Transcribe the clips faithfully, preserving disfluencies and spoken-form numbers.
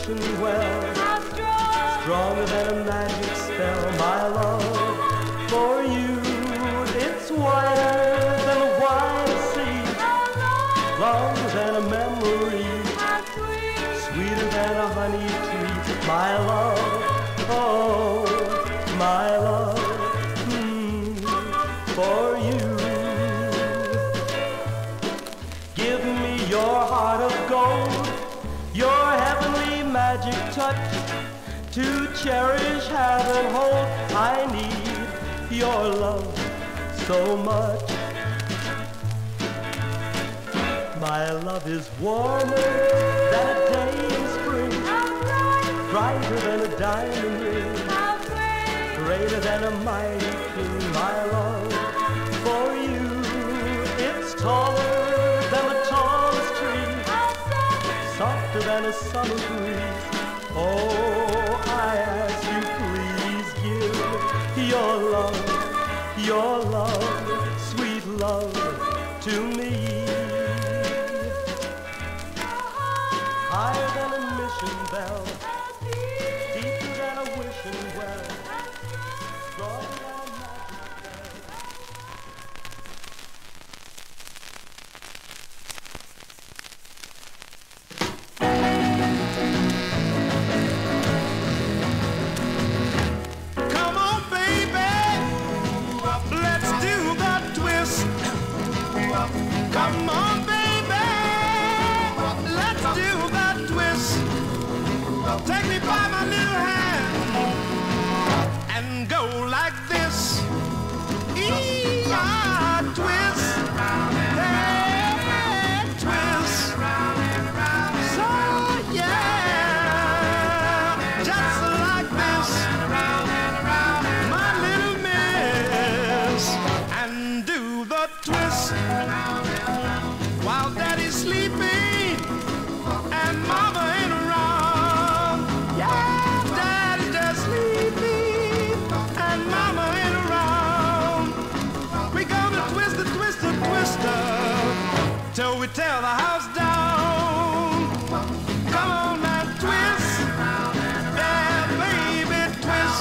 wishing well. How strong, Stronger than a magic spell. My love for you, it's wider than the wide sea. how long, Longer than a memory. how sweet, Sweeter than a honey tree. My love, oh, my love, hmm, for you. Give me your heart of gold, your heavenly magic touch, to cherish, have and hold. I need your love so much. My love is warmer than a day in spring, how bright, brighter than a diamond ring, how great, greater than a mighty king. My love for you, it's taller than the tallest tree, how soft, softer than a summer breeze. Oh, I ask you, please give your love, your love, sweet love to me. Higher than a mission bell, how deep, deeper than a wishing well, how strong. stronger than a magic spell. Come on, baby, let's do the twist. Come on, baby, let's do the twist. Take me by my little hand and go like this. E-I twist, hey, twist. So yeah, just like this. My little miss, and do the twist while daddy's sleeping and mama ain't around. Yeah, daddy just sleeping and mama ain't around. We gonna twist the twister twister till we tear the house down. Come on and twist, yeah, baby, twist.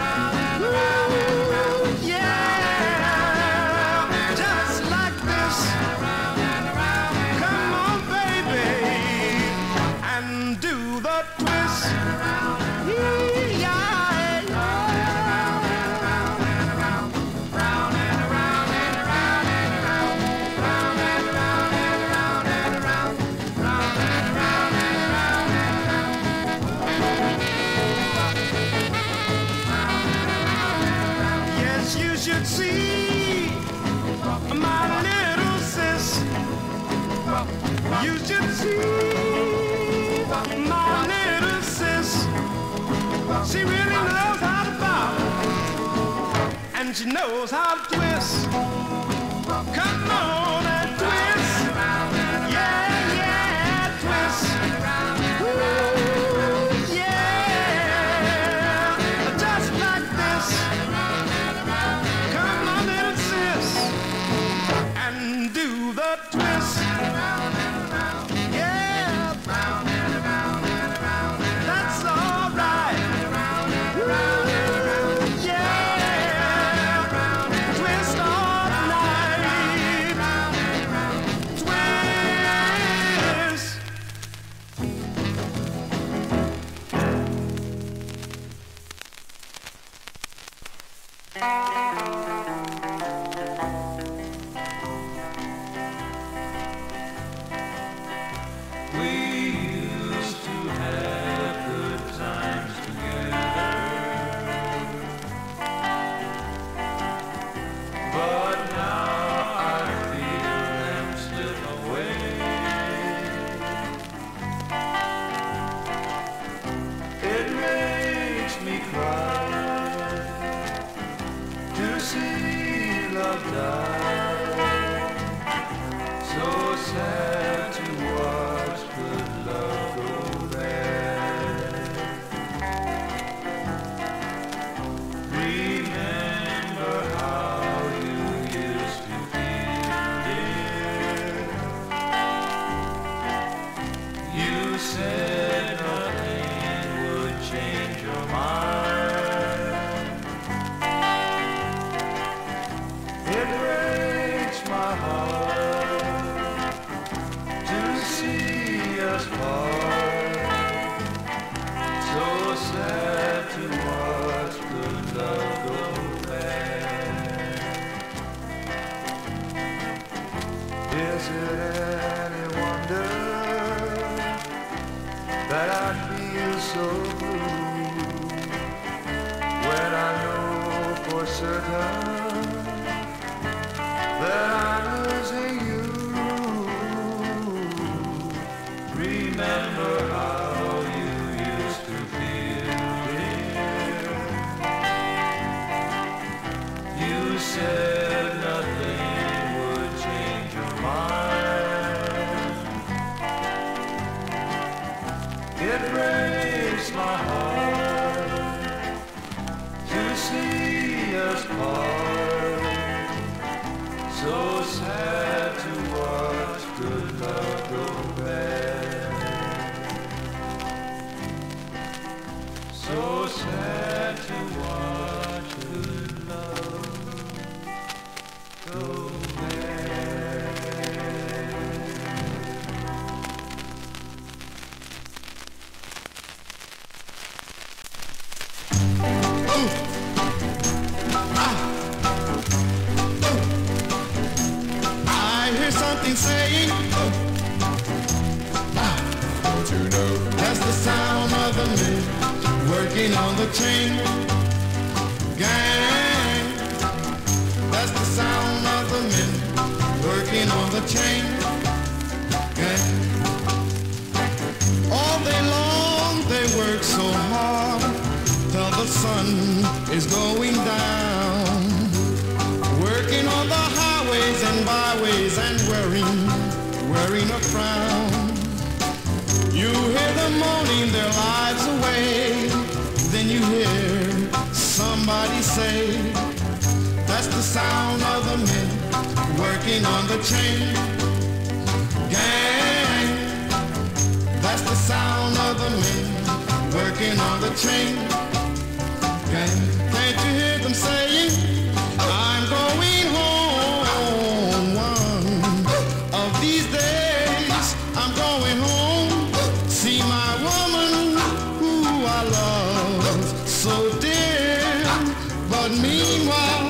Ooh, yeah, just like this. Come on, baby, and do the twist. Yeah. Yes, you should see my little sis. You should see my little sis. She really knows how to bow, and she knows how to twist. Come on and twist. Yeah, yeah, twist. Ooh, yeah, just like this. Come on, little sis, and do the twist. Yeah, that's all right. Ooh, yeah, twist all night. Twist. We used to have good times together, but now I feel them slip away. It makes me cry to see love die. So sad to watch good love go bad. Remember how you used to feel, dear. You said nothing for certain that I'm losing you. Remember how you used to feel, dear. You said nothing would change your mind. It breaks my heart to see us part. So sad to watch good love go bad. So sad to watch good love go bad. I hear something saying, don't you know? That's the sound of the men working on the chain gang. That's the sound of the men working on the chain gang. All day long they work so hard till the sun is going down, working on the highways and byways and wearing, wearing a frown. You hear them moaning their lives away, then you hear somebody say, that's the sound of the men working on the chain gang. That's the sound of the men working on the chain gang. Can't you hear them saying, I'm going home one of these days. I'm going home, see my woman who I love so dear. But meanwhile,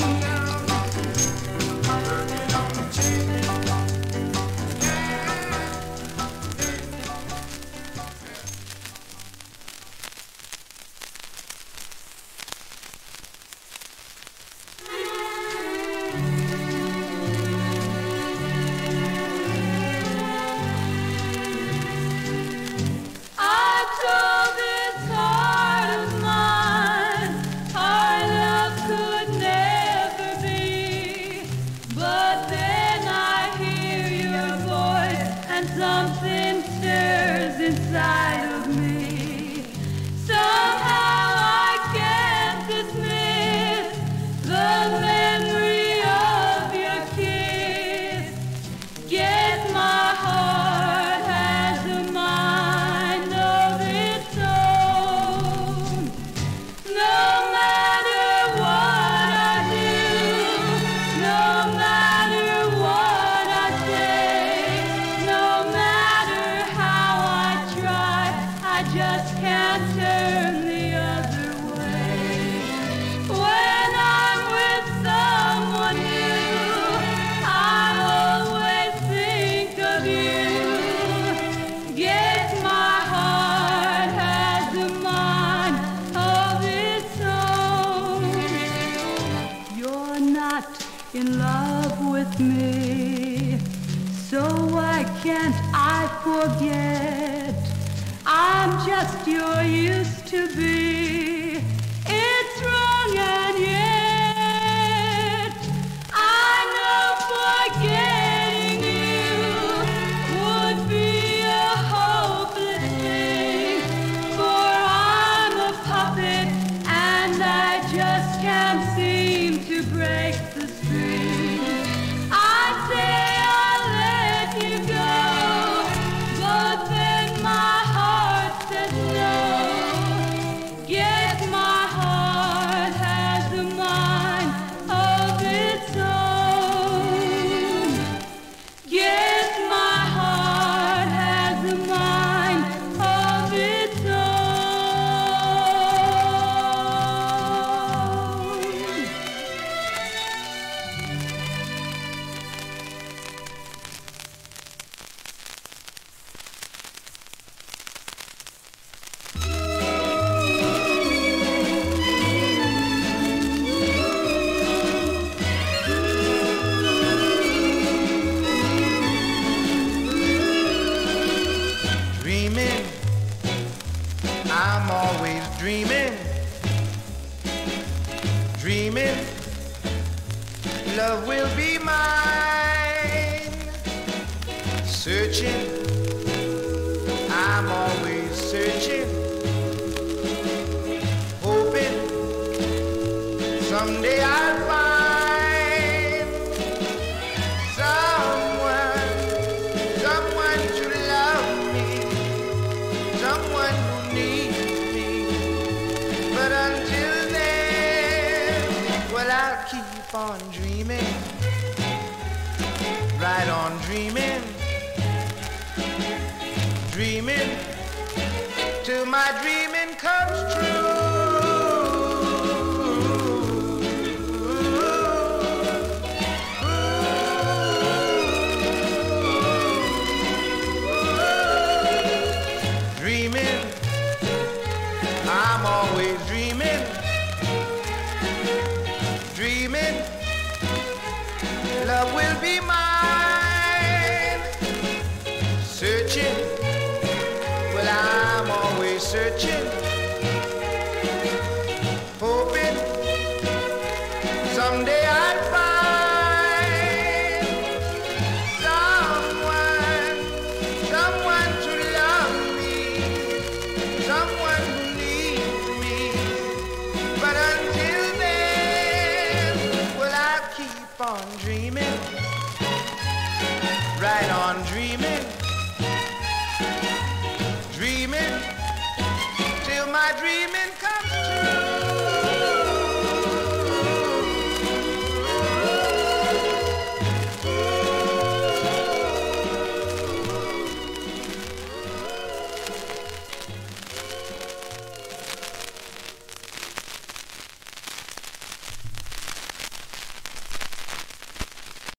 I told this heart of mine our love could never be. But then I hear your voice and something stirs inside of me. Somehow I can't dismiss the memory of your kiss. Guess my heart has a mind of its own. No matter what I do, no matter what I say, no matter how I try, I just can't turn the other way. When I'm with someone new, I always think of you. Guess my heart has a mind of its own. You're not in love with me, so why can't I forget? I'm just your used to be. It's wrong and yet I know forgetting you would be a hopeless thing. For I'm a puppet and I just can't seem to break the string. I say I'll let you go, but then my heart says no. Guess dreaming, love will be mine. Searching, I'm always searching, hoping someday I'll find someone, someone to love me, someone who needs me. But until then, well, I'll keep on dreaming, right on dreaming, dreaming till my dreaming comes true. Dreaming, I'm always dreaming, dreaming, love will be mine. Searching, well, I'm always searching, hoping someday I'll find someone, someone to love me, someone who needs me. But until then, well, I'll keep on dreaming.